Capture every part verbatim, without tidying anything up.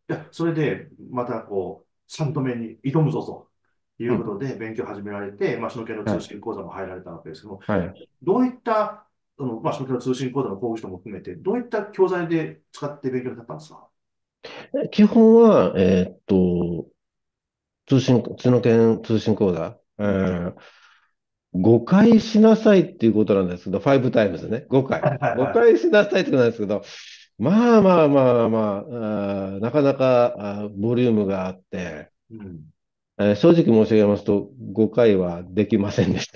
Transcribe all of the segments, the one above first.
いや、それで、またこう、さんどめに挑むぞというん。 うことで勉強を始められて、まあ、その系の通はい。 信講座も入られたわけですけども、 はい。 どういった、あの、まあ、その系の通信講座の講義とも含めて、どういった教材で使って勉強になったんですか？ 基本は、えーっと、通信、うちの県通信講座、えうん。 ー、ごかいしなさいっていうことなんですけど、ごタイムズね、ごかい。 はいはいはごかいしなさいってことなんですけど、まあまあまあまあ、あーなかなかあーボリュームがあって、 い。うん。 えー正直申し上げますと、ごかいはできませんでした。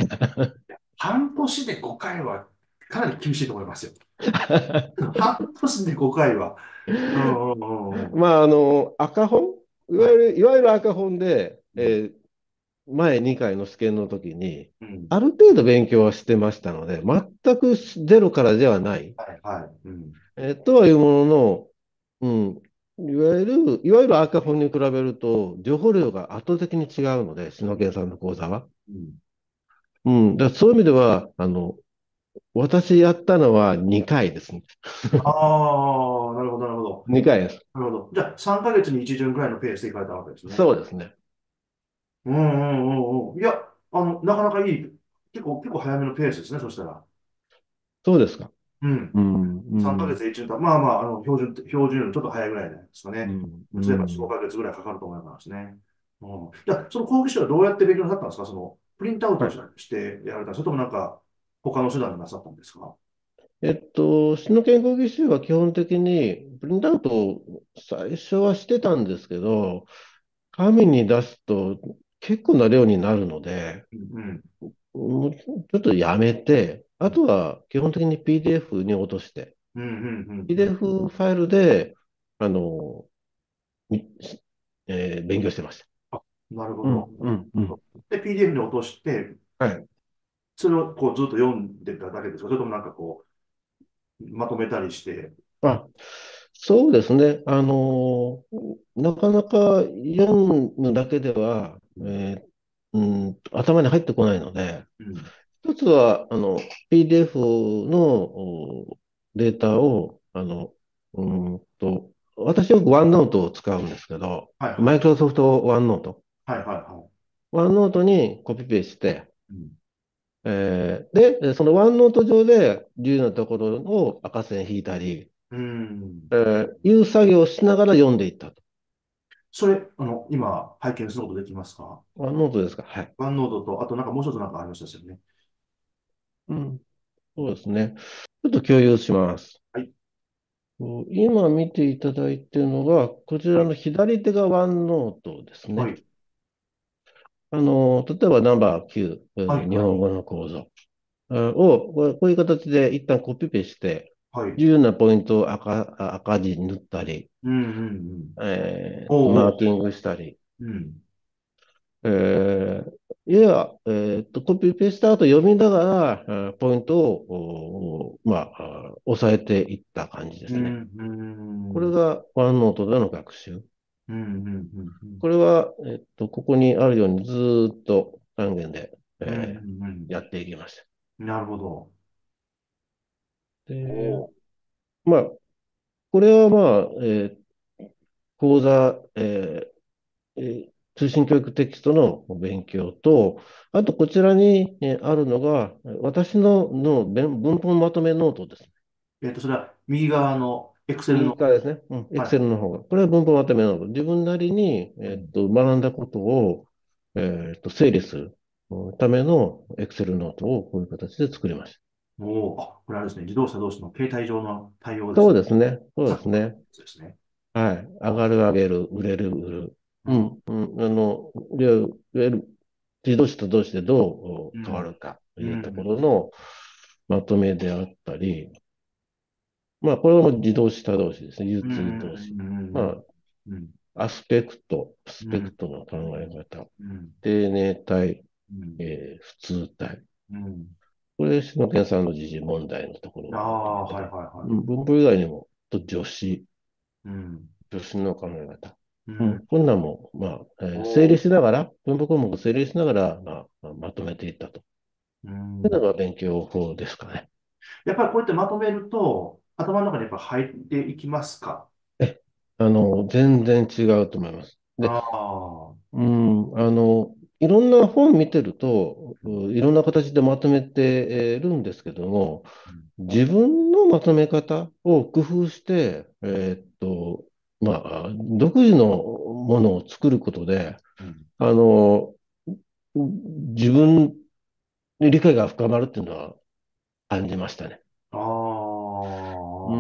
半年でごかいはかなり厳しいと思いますよ。半年でごかいは。うんうんうんうん。 まあ、あの、赤本、いはい。 わゆる、いわゆる赤本で、 うん。 えー前にかいの試験の時に、 うん。 ある程度勉強はしてましたので、全くゼロからではない、 はいはい。うん。 えーとはいうものの、うん、いわゆる、いわゆる赤本に比べると、情報量が圧倒的に違うので、篠研さんの講座は。 うん。 うん、だからそういう意味では、あの、私やったのはにかいですね。 ああ、なるほど、なるほど。 にかいです。 なるほど。じゃあ、さんかげつにいち巡ぐらいのペースで行かれたわけですね。 そうですね。 うんうんうんうん。いや、あの、なかなかいい。結構、結構早めのペースですね、そしたら。 そうですか。 うん。 うん、う 3ヶん、 月でいち巡だ。まあまあ、あの、標準、標準よりちょっと早いぐらいですかね。 うん、う普通はやっぱよん、 ん。 ごかげつぐらいかかると思いますね。うん。じゃあ、その講義書はどうやって勉強なさったんですか？その、プリントアウトはい。 してやられたそれともなんか、他の手段でなさったんですか？ えっと、市の健康技師は基本的にプリントアウトを最初はしてたんですけど、紙に出すと結構な量になるので、 うんうん。 もうちょっとやめて、あとは基本的に ピーディーエフ に落として、 うんうんうんうん。 ピーディーエフ フファイルで、あの、みえー勉強してました。 あ、なるほうん、 ど。 うん、うん。 で、ピーディーエフ に落として、 はい。 それをこうずっと読んでただけですか？それともなんかこう、まとめたりして。 あ、そうですね。あの、なかなか読むだけでは、 うん。 えーうん頭に入ってこないので、 うん。 一つは、あの、ピーディーエフ のおデータを、あの、うーんと、私よくワンノートを使うんですけど、 はいはい。 マイクロソフトワンノート。 はいはいはい。 ワンノートにコピペして、 うん。 えーで、そのワンノート上で自由なところを赤線引いたり、 うん。 えーいう作業をしながら読んでいったと。 それ、あの、今、拝見することできますか？ ワンノートですか。はい。 ワンノードと、あとなんかもう一つなんかありましたよね。 うん。そうですね。ちょっと共有します。 はい。 今見ていただいているのが、こちらの左手がワンノートですね。 はい。 あの、例えばナンバーきゅう、えはい。はい。 ー日本語の構造えーを、こうこういう形で一旦コピペして、 はい。 重要なポイントを赤、あ赤字に塗ったり、 うんうんうん。 えーと、 おうおう。 マーキングしたり、 うん。 えーいや、えーと、コピペした後読みながら、えーポイントを、おまあ、あ押さえていった感じでうん。 すね。 うん。 これがワンノートでの学習。 うん。うん。うん。 これは、えっと、ここにあるようにずーっと単元で、 うん。うえん。うん。 ーやっていきました。 なるほど。 で、 おう。 まあ、これはまあ、えー講座、えーえー通信教育テキストの勉強と、あとこちらにえーあるのが、私の、の文文法まとめノートです。 えっと、それは右側の Excel の。 右側ですね。うん、 はい。 Excel の方が。これは文法まとめノート。自分なりに、 うん。 えっと、学んだことを、えっと、整理するための Excel ノートをこういう形で作りました。 おお、あ、これあれですね。自動車同士の携帯上の対応ですね。 そうですね。そうさっきのやですね。 つですね。 はい。上あ、 がる、上げる、売れる、売る。 うん。 うん、うん。あの、いわゆる自動詞と動詞でどううん。 変わるかとうん。 いうとこうん。 ろのまとめであったり、まあ、これはもう自動詞、他動詞ですね。有うん。 通動詞。 うん。 まうん。 あ、アスペクト、スうん。 ペクトの考え方。 うん。 定年体、 うん。 えー普通体。 うん。 これ、篠研さんの時事問題のところあをまとめあ、はいた。 はいはい。 うん文法以外にも、と助詞、 うん。 助詞の考え方。 うん。 うん、こんなんも、まあ、えー整理おお。 しながら、文法項目を整理しながら、まあ、まあまとめていったと。 ういうのん。 が勉強法ですかね。 やっぱりこうやってまとめると、頭の中にやっぱ入っていきますか？ あの、全然違うと思います。で、 ああ、 うん、あの、いろんな本見てると、ういろんな形でまとめてえーるんですけども、 うん、 自分のまとめ方を工夫して、えーっと、まあ、独自のものを作ることで、 うん。 あの、自分に理解が深まるっていうのは感じましたね。 あうん。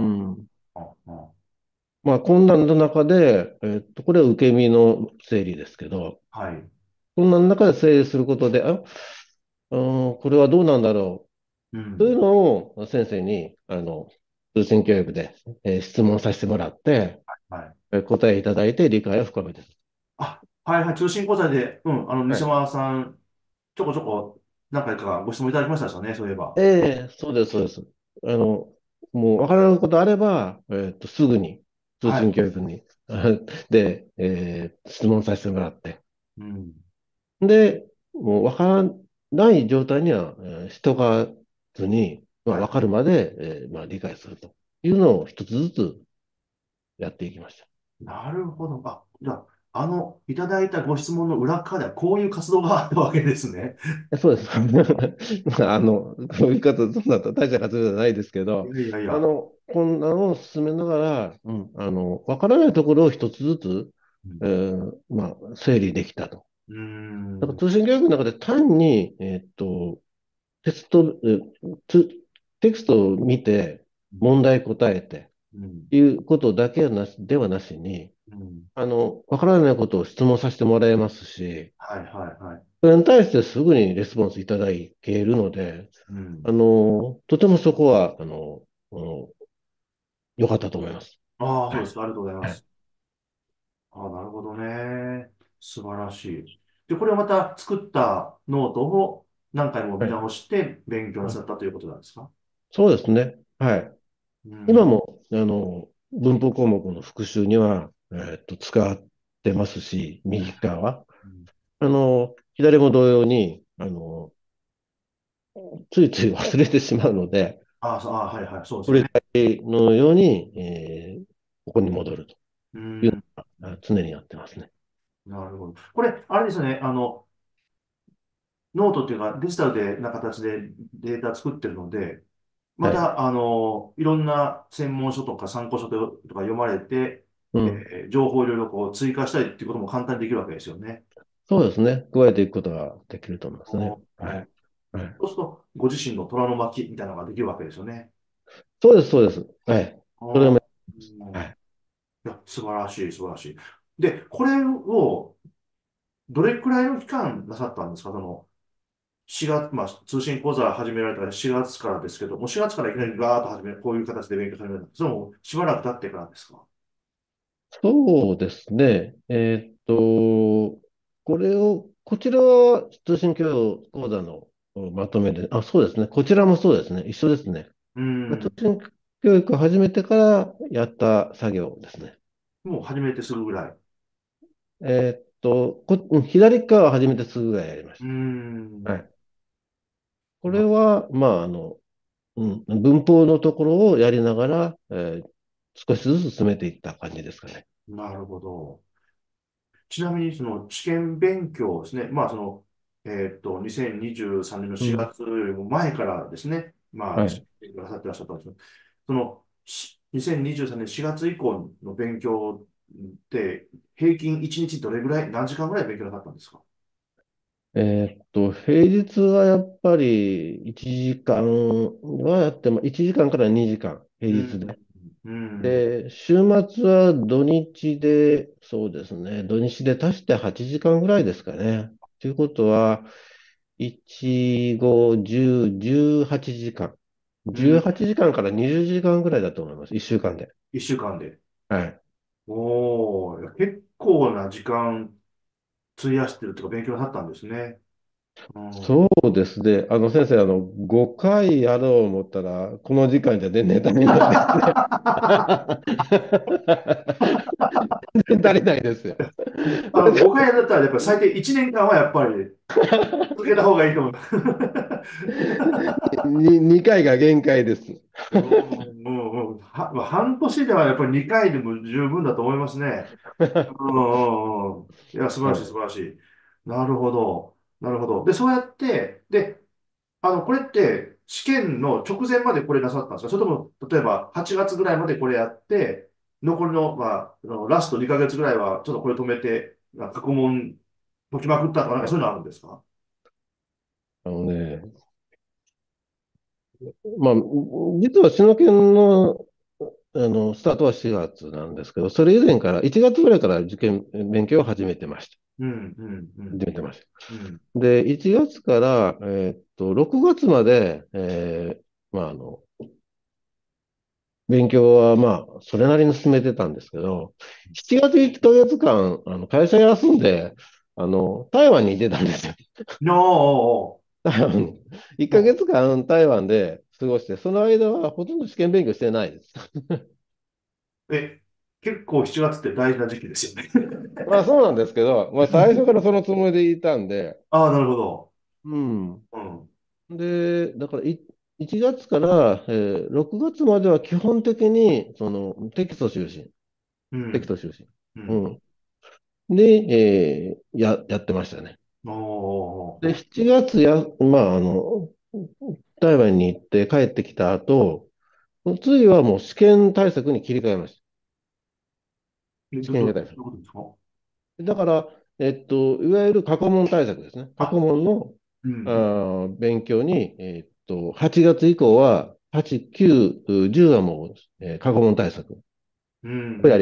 あ、ああ、 まあ、困難の中で、えーっと、これは受け身の整理ですけど、 はい。 困難の中で整理することで、あ、うん、これはどうなんだろうといううん。 のを先生に、あの、通信教育で、えー質問させてもらって、 はい。 えー答えいただいて理解を深めてる。 あ、はいはい。通信講座で、うん、あの、 はい。 西山さん、ちょこちょこ、何回かご質問いただきましたよね、そういえば。 ええ、そうです、そうです。あの、もう分からないことあれば、えっと、すぐに通信はい。 教育に、で、えー質問させてもらって、 うん。 で、もう分からない状態には、えー人がずに、まあ、 はい。 分かるまで、えーまあ、理解するというのを一つずつやっていきました。 なるほど。あ、じゃあ、あの、いただいたご質問の裏側ではこういう活動があったわけですね。 えそうです。あの、こういう言い方、そんな大した活動じゃないですけど、 いやいやいや。 あの、こんなのを進めながら、うん、あの、わからないところを一つずつ、 うん。 えーまあ、整理できたと。 うーだからん。 通信教育の中で単に、えーっと、テスト、えつテキストを見て、問題答えて、 うん。 いうことだけはなしではなしに、 うん。 あの、わからないことを質問させてもらえますし、 はいはいはい。 それに対してすぐにレスポンスいただけるので、 うん。 あの、とてもそこは、あの、あの良かったと思います。 ああ、そはい。 うですか。ありがとうございまはい。 す。ああ、なるほどね。素晴らしい。で、これをまた作ったノートを何回も見はい。 直して勉強なはい。 さったということなんですか？ そうですね。はい。 うん。 今も、あの、文法項目の復習には、えーっと、使ってますし、右側は。 うん。 あの、左も同様に、あの、ついつい忘れてしまうので、 ああ、そうああ、はいはい、そうですこれよね。 のように、えーここに戻るといううん。 のが常にやってますね。 なるほど。これ、あれですね。あの、ノートっていうかデジタルでな形でデータ作ってるので、まはい。 た、あの、いろんな専門書とか参考書とか読まれて、 うん。 えー情報をいろいろこう追加したりっていうことも簡単にできるわけですよね。 そうですね。加えていくことができると思いますね。 おおはい。はい。 そうすると、ご自身の虎の巻みたいなのができるわけですよね。 そうです、そうです。はい。それも、 ああ、うん、いはい。 や、素晴らしい、素晴らしい。で、これをどれくらいの期間なさったんですか？その、しがつ、まあ、通信講座始められたらしがつからですけど、もうしがつからいきなりガーッと始める、こういう形で勉強されるんですか？それもしばらく経ってからですか？ そうですね。えーっと、これを、こちらは通信教養講座のまとめで、あ、そうですね。こちらもそうですね。一緒ですね。 うん、 通信教育を始めてからやった作業ですね。 もう始めてすぐぐらい。 えーっと、こ、うん左側は初めてすぐぐらいやりまうした。はん、 い。これな、 は、まあ、あの、うん、文法のところをやりながら、えー少しずつ進めていった感じですかね。 なるほど。ちなみに、その試験勉強ですね。まあ、その、えーっと、にせんにじゅうさんねんの4 うん。 月よりも前からですね、まあ、試はい。 験勉強なさってらっしゃったんですけど、その、しにせんにじゅうさんねんしがつ以降の勉強って、平均いちにちどれぐらい、何時間ぐらい勉強なさったんですか？ えーっと、平日はやっぱりいちじかんはやっても、いちじかんからにじかん、平うん、 日で。 うん、 で、週末は土日で、そうですね、土日で足してはちじかんぐらいですかね。ということは、いち、ご、じゅう、じゅうはちじかん。 うん、 じゅうはちじかんからにじゅうじかんぐらいだと思います。いっしゅうかんで。 いっしゅうかんで。 はい。 おー、結構な時間費やしてるとか勉強なさったんですね。うん。 そうですね。あの先生、あの、ごかいやろう思ったら、この時間じゃ全然足りないですね。全然足りないですよ。 あの、ごかいだったらやっぱり最低いちねんかんはやっぱり続けた方がいいと思う。 ににかいが限界です。 うんうんうんは、まあ半年ではやっぱりにかいでも十分だと思いますね。うんうんうん。いや、素晴らしい、素はい。 晴らしい。なるほど。なるほど。で、そうやって、で、あの、これって、試験の直前までこれなさったんですか？それとも、例えば、はちがつぐらいまでこれやって、残りの、まあ、あのラストにかげつぐらいは、ちょっとこれ止めて、まあ過去問解きまくったとか、なんかそういうのあるんですか？ あのね、まあ、実はシノケンの、あの、スタートはしがつなんですけど、それ以前から、いちがつぐらいから受験勉強を始めてました。 うん、うん、うん、 始めてました。 うん、 で、いちがつから、えーっと、ろくがつまで、えーまあ、あの、勉強は、まあ、それなりに進めてたんですけど、しちがついっかげつかん、あの、会社休んで、あの、台湾にいてたんですよ。 の台湾に。1 ーおーヶ月間台湾で過ごして、その間はほとんど試験勉強してないです。 え、結構しちがつって大事な時期ですよね。 まあそうなんですけど、まあ最初からそのつもりでいたんで、 ああ、なるほど。 うん。 うん、 で、だからいいちがつから、えーろくがつまでは基本的にそのテキスト中心、 うん、 テキスト中心。 うん。 うん。で、えーや、やってましたね。 おで、 ー、 しちがつや、まあ、あの、台湾に行って帰ってきた後、次はもう試験対策に切り替えました。 え、 試ど、ど、ど験対策。 ういうことですか？ だから、えっと、いわゆる過去問対策ですね。過去あ、 問のうん、 あー勉強に、えっと、はちがつ以降は、はち、きゅう、じゅうはもう、えー過去問対策うん、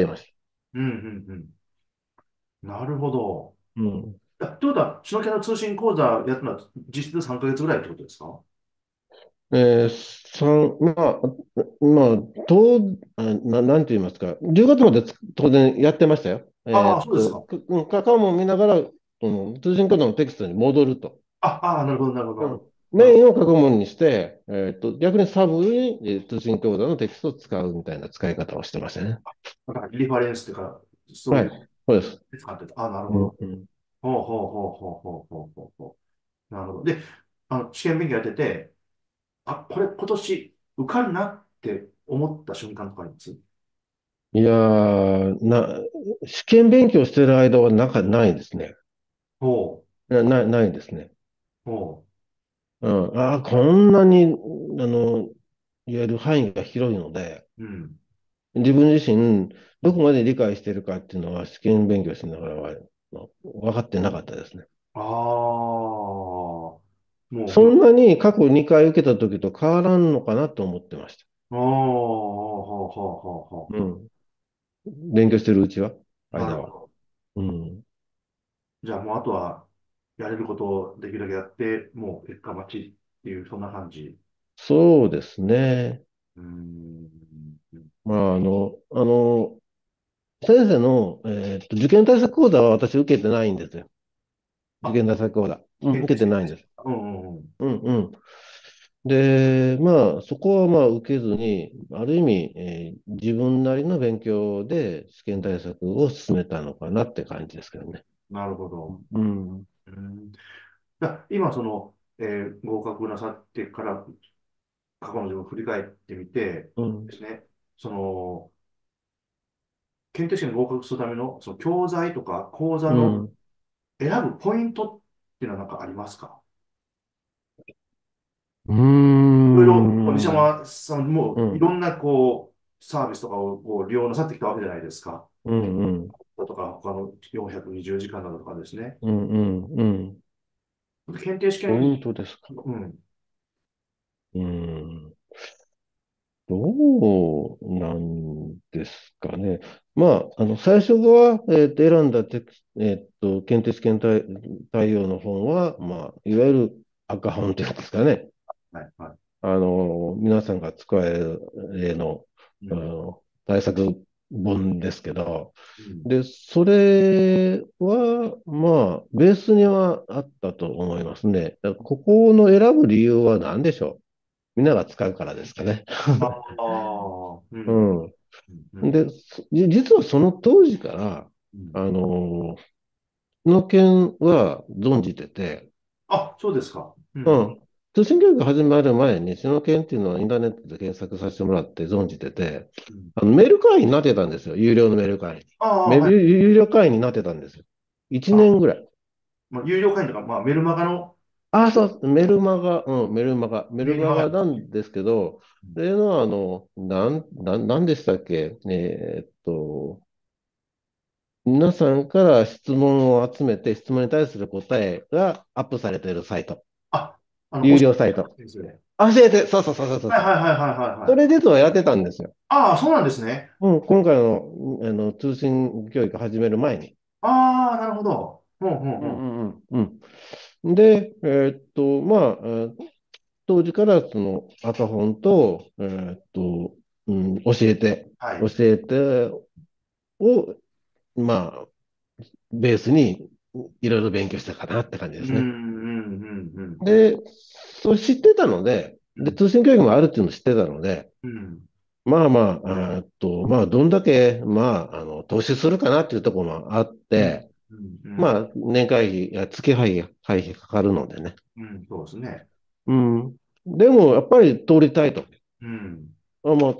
をやりましうん、うん、うん。なるほど。 た。うん。 あということは、シノケの通信講座やったのは実質さんかげつぐらいってことですか？ えー三まあ、まあ、と、あな、なんて言いますか、じゅうがつまでつ当然やってましたよ。えああ、 ーっと、 そうですか。 くうん過去問見ながら、うん、通信講座のテキストに戻ると。 あ、ああ、なるほど、なるほど、なるほうん。 ど。なるほメインを過去問にして、えーっと、逆にサブに、えー通信講座のテキストを使うみたいな使い方をしてましたね。 ど。だからリファレンスっていうか、そういう、 はい。そうです。 使ってた。あ、なるほうん、 ど。 うん。 ほうほうほうほうほうほうほうほう。なるほど。で、あの、試験勉強やってて、あ、これ今年受かるなって思った瞬間とかあります？ いやー、な、試験勉強してる間はなんかないですね。 ほな、な、ないですね。 う、ほうん。ああ、こんなに、あの、いわゆる範囲が広いので、 う。うん。 自分自身、どこまで理解してるかっていうのは、試験勉強しながらは、まあ分かってなかったですね。 ああ、もうほん、 そんなに過去にかい受けた時と変わらんのかなと思ってました。 ああ、ほうほうほうほうほうん。勉強してるうちは、 う。なる間は。 ほど。 うん。 じゃあもうあとは、やれることをできるだけやって、もう結果待ちっていう、そんな感じ。 そうですね。 うーん。 まあ、あの、あの、先生の、えーっと、受験対策講座は私受けてないんですよ。受あ、 験対策講座。うん、受検定試験です。 けてないんです。 うんうんうん。 うんうん。で、まあ、そこはまあ受けずに、ある意味、えー自分なりの勉強で試験対策を進めたのかなって感じですけどね。 なるほど。 うん。 うん。だ今、その、えー合格なさってから、過去の自分を振り返ってみてうん。 ですね、その、検定試験に合格するための、その教材とか講座のうん。 選ぶポイントっていうのは何かありますか？ うーいろいろ、こう西ん。 山さんもうん。 いろんなこう、サービスとかをこう利用なさってきたわけじゃないですか。 うん。うん。 だとか、他のよんひゃくにじゅうじかんだとかですね。 うん。うん。うん。 検定試験、 ポイントですか。 うん。 うん。どうなんですかね。まあ、あの、最初は、えっと、選んだテクス、えっと、検定試験対、対応の本は、まあ、いわゆる赤本というんですかね。 はい、はあの、皆さんが使える例の、 い。うん。 あの、対策本ですけど、 うん。 で、それは、まあ、ベースにはあったと思いますね。だからここの選ぶ理由は何でしょう。みんなが使うからですかね。 ああ、うん。 うん。 うん。うん。 で、そじ実はその当時から、 うん。 あの、この件は存じてて、 あ、そうですか。うん。 うん。 通信教育が始まる前に、シノケンっていうのはインターネットで検索させてもらって存じてて、 うん。 あのメール会員になってたんですよ。有料のメール会員に。 ああ、 メールはい。 有料会員になってたんですよ。1 あ、 年ぐらい。 まあ、有料会員とか、まあ、メルマガの、 ああ、そう、メルマガ、うん、メルマガ、メルマガメルマガですね。 なんですけど、 うん。 それの、あの、なん、なん、なんでしたっけ、えーっと、皆さんから質問を集めて、質問に対する答えがアップされているサイト。 あ、あの、教有料えてサイト。 ですね。 教えて、そうそうそうそうそう。 はいはいはいはいはいはい。 それ実はやってたんですよ。 ああ、そうなんですね。 うん、今回の、あの通信教育始める前に。 ああ、なるほど。うんうんうんうん。 うんうんうん。で、えーっと、まあ、えー当時からその赤本と、えーっと、うん、教えて、教はい。 えてを、まあ、ベースにいろいろ勉強したかなって感じうんうですね。 んうんうんうん。 で、それ知ってたので、で、 うん通信教育もあるっていうのを知ってたので、 うん。 まあまあ、えーっと、まあ、どんだけ、まあ、あの、投資するかなっていうところもあっうん。 て、 うん。うん。 まあ、年会費、いや月会費、会費かかるのでね。 うん。そうですね。 うん。でも、やっぱり通りたいとうん。 思って、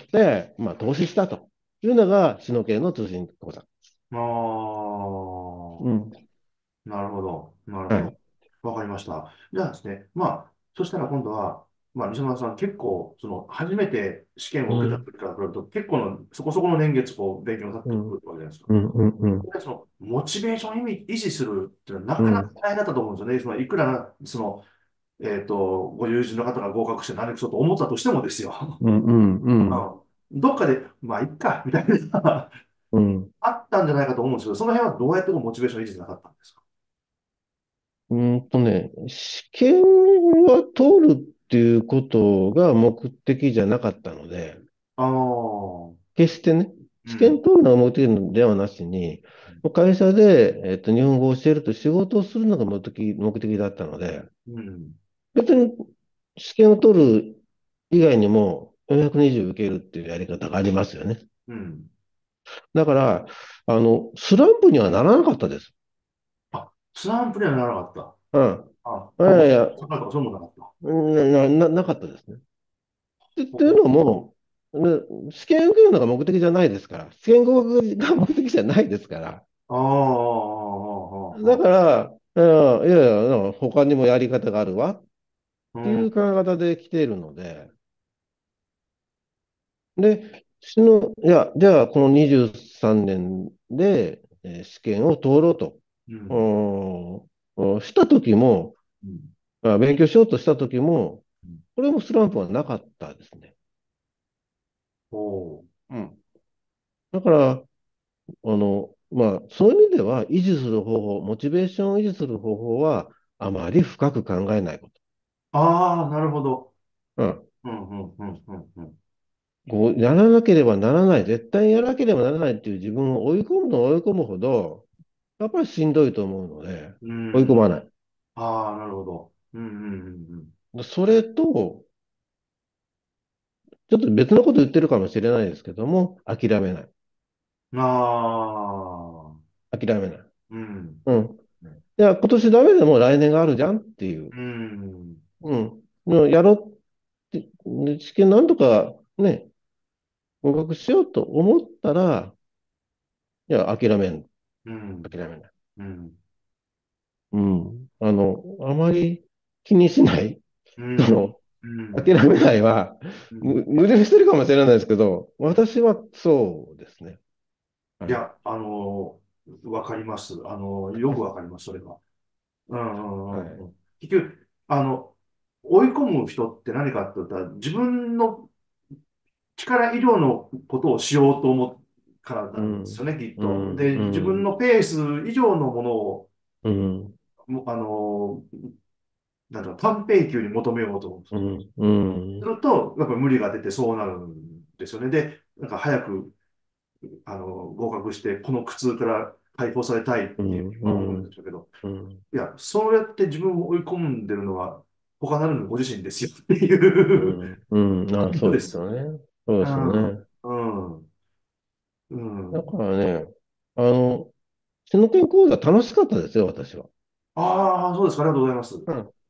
まあ、投資したというのが、シノ系の通信講座。 あうん。 あ、なるほど。なるほど。 はい。 わかりました。じゃあですね。まあ、そしたら今度は、まあ、西村さん、結構、その、初めて試験を受けたうん。 時から比べると、結構の、そこそこの年月、こう、勉強なさっうん。 てくるわけじゃないですか。 うん。うん。うん。 でその、モチベーションを維持するっていうのは、なかなかうん。 大変だったと思うんですよね。その、いくら、その、えっと、ご友人の方が合格して何くそと思ったとしてもですよ。 うん。うん。うん。 うんどっかで、まあ、いっか、みたいなうん。 あったんじゃないかと思うんですけど、その辺はどうやってこうモチベーション維持なかったんですか？ うんとね、試験は通るっていうことが目的じゃなかったので、 ああー、 決してね、試験うん、 取るのが目的ではなしに、会社で、えっと、日本語を教えると仕事をするのが目的、目的だったので、 うん、 別に試験を取る以外にもよんひゃくにじゅう受けるっていうやり方がありますよね。 うん。 だから、あの、スランプにはならなかったです。 あ、スランプにはならなかった。 うん。 あ、 いどうも、 やいや、 そなんかそうもなかった。 な、な、なかったですね。ってっていうほのも、ね試験受けるのが目的じゃないですから、試験合格が目的じゃないですから。 ああ、ああ、ああ、あだかあ、 ら、いやいやいや、他にもやり方があるわっていうん、 う考え方で来ているので、で、その、いや、じゃあ、このにじゅうさんねんで、えー試験を通ろうと、 うん、 うんうんした時も、 うん、 あ勉強しようとした時も、 うん。 これもスランプはなかったですね。 おー、 うん。だから、あの、まあ、そういう意味では、維持する方法、モチベーションを維持する方法は、あまり深く考えないこああ、なるほど。 と。うん。 うん、うん、うん、うん、うん。 こう、やらなければならない、絶対やらなければならないっていう自分を追い込むの追い込むほど、やっぱりしんどいと思うので、 う追い込まん。 ない。 ああ、なるほど。うん、うん、うん、 それと、ちょっと別のこと言ってるかもしれないですけども、諦めない。 うん。ああ、 諦めない。 うん。 うん。いや、今年ダメでも来年があるじゃんっていう。 うん。 うん。もうやろうって、で試験なんとかね、合格しようと思ったら、いや、諦めん。 うん。 諦めない。 うん。 うん。あの、あまり気にしない。 うん。 その、 うん。 諦めないは、 うん。 む矛盾してるかもしれないですけど、私はそうですね。はい。 いや、あの、わかります。あの、よくわかります、それは。うんうんうんはい。 うん。結局、あの、追い込む人って何かって言ったら、自分の力以上のことをしようと思うからうん。 なんですよね、きっうと。 ん。 で、 う自分ん。 のペース以上のものを、 うん。 もあの、なんだろう、短平球に求めようと思う。 うん。うん。 すると、やっぱり無理が出てそうなるんですよね。で、なんか早く、あの、合格して、この苦痛から解放されたいっていう、 うん。 まあ思うんうん。 でしょうけど、 うん。 いや、そうやって自分を追い込んでるのは、他なるのご自身ですよってういうん。うん。あ、そうことです。 ですよね。そうですようん、 ね。 うん、うだん。 からね、あの、その健講座楽しかったですよ、私は。 ああ、そうですか。ありがとうございます。 うん。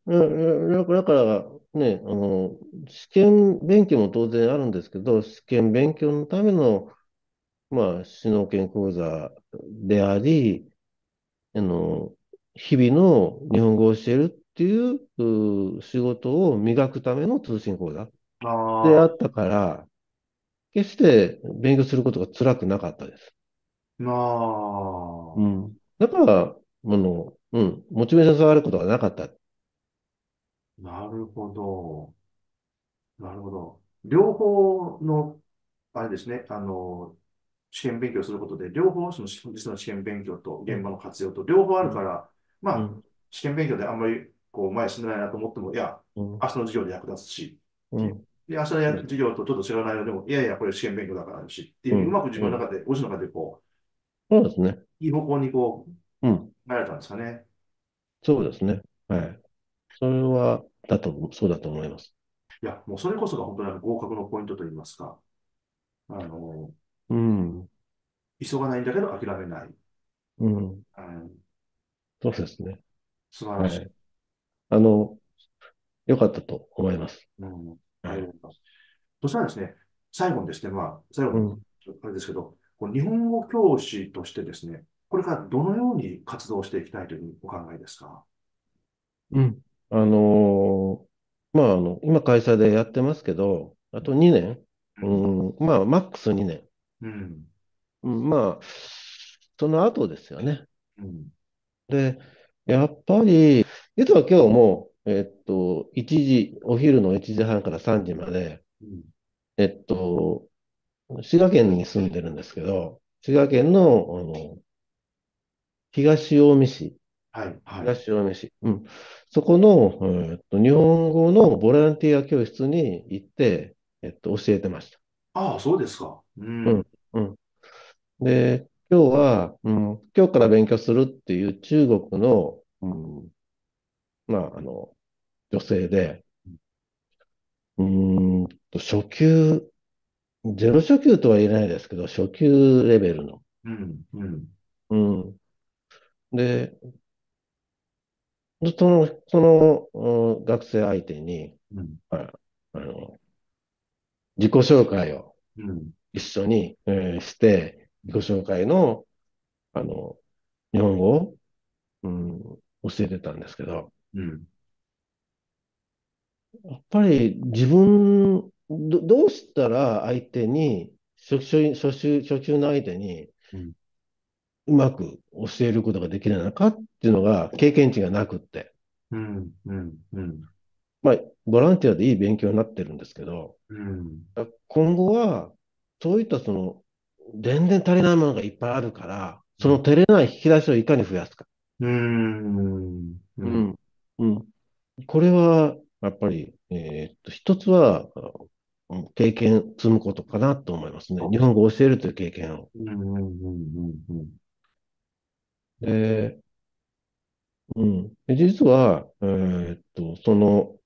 うんだからだからね、あの、試験勉強も当然あるんですけど、試験勉強のための、まあ、指導研講座であり、あの、日々の日本語を教えるっていう、う仕事を磨くための通信講座でああ、 あったから、決して勉強することが辛くなかったです。 なあ、 うん。だから、あの、うん、モチベーション下がることがなかった。 なるほど。なるほど。両方の、あれですね、あの、試験勉強することで、両方、その実の試験勉強とうん、 現場の活用と両方あうん、 るから、まあ、 うん、 試験勉強であんまりこう前進んでないなと思っても、いや、 うん、 明日の授業で役立つし、っていう。 うん、 で、明日のや授業とちょっと知らないのでも、いやいや、これ試験勉強だからあるし、っていうふうにううん、 まく自うん。 分の中で、ご自身の中でこそうですね。 う、いい方向にこう、 うん。 なれたんですかね。 そうですね。はい。それは、だと、そうだと思います。 いや、もうそれこそが本当にあの合格のポイントといいますか、あの、 うん。 急がないんだけど諦めない。 うん。 うん、 そうですね。 素晴らしい。 はい。あの、良かったと思います。 うん、あはい。 りがとうございます。そしたらですね、最後にですね、まあ、最後の、 うん。 あれですけど、こう日本語教師としてですね、これからどのように活動していきたいというふうにお考えですか？ うん。あのーまあ、あの、今会社でやってますけど、あとにねん、 うん、 うん、まあ、マックスにねん。 うん、 うん、まあ、その後ですよね。 うん、 で、やっぱり、実は今日も、えっと、いちじ、お昼のいちじはんからさんじまで、 うん。 えっと、滋賀県に住んでるんですけど、滋賀県の、あの東近江市、 はい、はい。 東近江市、うん、そこの、えっと、日本語のボランティア教室に行って、えっと、教えてました。 ああ、そうですか。うん、 うん、うん。で、今日は、うん、今日から勉強するっていう中国の、うん、まあ、あの、女性で、うーんと、初級、ゼロ初級とは言えないですけど、初級レベルの。 うん、うん、 うん。で、その、その、うん学生相手に、 うん、 ああの、自己紹介をうん、 一緒に、えーして、自己紹介の、あの、日本語を、うん、教えてたんですけど、 うん、 やっぱり自分、ど、どうしたら相手に、初級、初級、初級の相手にうん、 うまく教えることができないのかっていうのが経験値がなくって、 うん、うん、うん、 まあ、ボランティアでいい勉強になってるんですけど、 うん、 今後は、そういったその、全然足りないものがいっぱいあるから、その足りない引き出しをいかに増やすか。 うん、うん、 うん。うん。これは、やっぱり、えーっと、一つは、うん経験積むことかなと思いますね。日本語を教えるという経験を。 うん、うん、うん、うん、 で、うん。で実は、えーっと、その、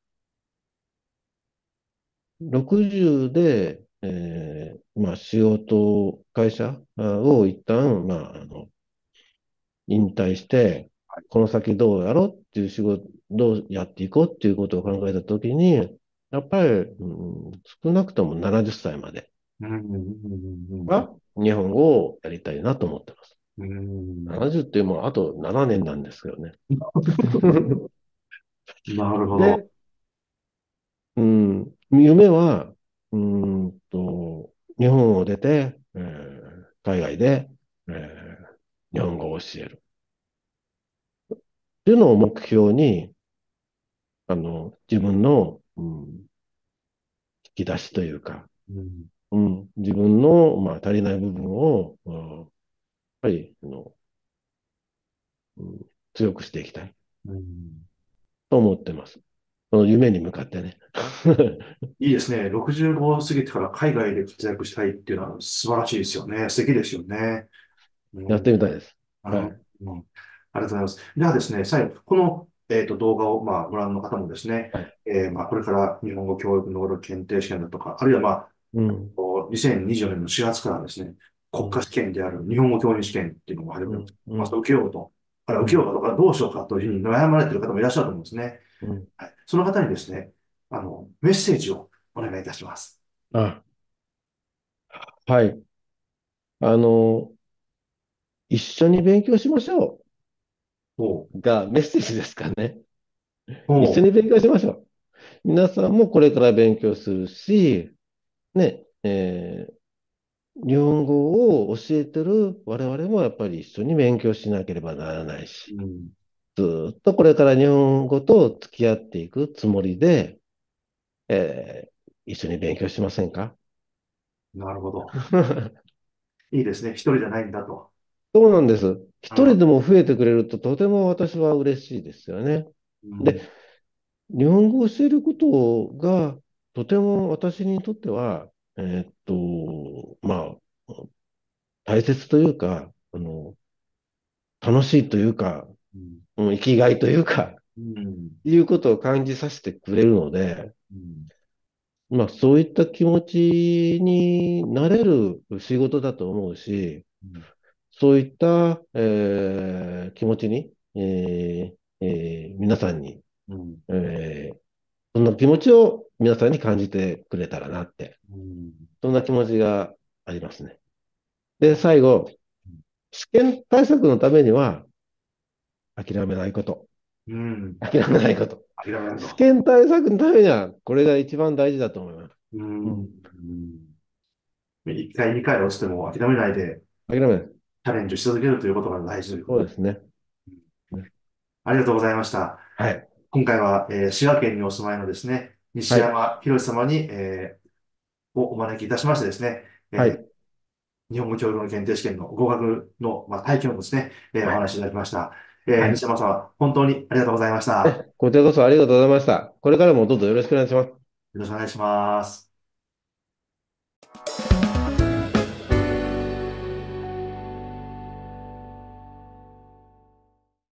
ろくじゅうで、えーまあ、仕事、会社あを一旦、まあ、あの、引退して、この先どうやろうっていう仕事、どうやっていこうっていうことを考えたときに、やっぱり、うん、少なくともななじゅっさいまでうん、うん、 は日本語をやりたいなと思ってます。 うん。 ななじゅうってもうあとななねんなんですけどね。 なるほど。 で、うん、夢は、うんと、日本を出て、えー海外で、えー日本語を教える。っていうのを目標に、あの、自分の、うん、引き出しというか、 うん、 うん、自分の、まあ、足りない部分を、うん、やっぱり、あの、うん、強くしていきたいうん。 と思ってます。その夢に向かってね。 いいですね。ろくじゅうご過ぎてから海外で活躍したいっていうのは素晴らしいですよね。素敵ですよね。うやっん、 てみたいです。 あの、 はい。 うん、ありがとうございます。ではですね、最後、この、えっと、動画を、まあ、ご覧の方もですね、 はい。 えーまあ、これから日本語教育能力検定試験だとか、あるいは、まあ、 うん。 こうにせんにじゅうよねんのしがつからですね、国家試うん。 験である日本語教員試験っていうのも始めるんです。 うん。うまあ、それをん。 受けようと、あるいはうん。 受けようかとか、どうしようかというふうに悩まれている方もいらっしゃると思うんですね。 うん。 はい。その方にですね、あの、メッセージをお願いいたします。 あ、はい。あの、一緒に勉強しましょおう、 うがメッセージですかね。一緒おう、 に勉強しましょう。皆さんもこれから勉強するし、ね、えー日本語を教えてる我々もやっぱり一緒に勉強しなければならないし、 うん、 ずーっとこれから日本語と付き合っていくつもりで、えー一緒に勉強しませんか？ なるほど。いいですね。一人じゃないんだと。 そうなんです。一人うん、 でも増えてくれるととても私は嬉しいですよね。で、 うん、 日本語を教えることがとても私にとっては、えーっと、まあ、大切というか、あの、楽しいというか、 うん、 うん、生きがいというか、 うん、 いうことを感じさせてくれるので、 うん、 まあ、そういった気持ちになれる仕事だと思うし、 うん、 そういった、えー気持ちに、えーえー皆さんに、 うん、 えーそんな気持ちを皆さんに感じてくれたらなって、 うん、 そんな気持ちがありますね。で、最後、試験対策のためには諦めないこと。 うん、 諦めないこと。 諦めないと。 試験対策のためにはこれが一番大事だと思います。 うん、ううん。 ん。一回、二回落ちても諦めないで諦めない。 チャレンジし続けるということが大事ということで。 そうですね。 うん、ありがとうございました。 はい。 今回は、えー滋賀県にお住まいのですね、西はい。 山博様に、えーをお招きいたしましてですね、えはい。 ー日本語教育の検定試験の合格の、まあ、体験をですね、えーおはい。 話しいただきました。えーはい。 西山様、本当にありがとうございました。 え、こちらこそありがとうございました。これからもどうぞよろしくお願いします。 よろしくお願いします。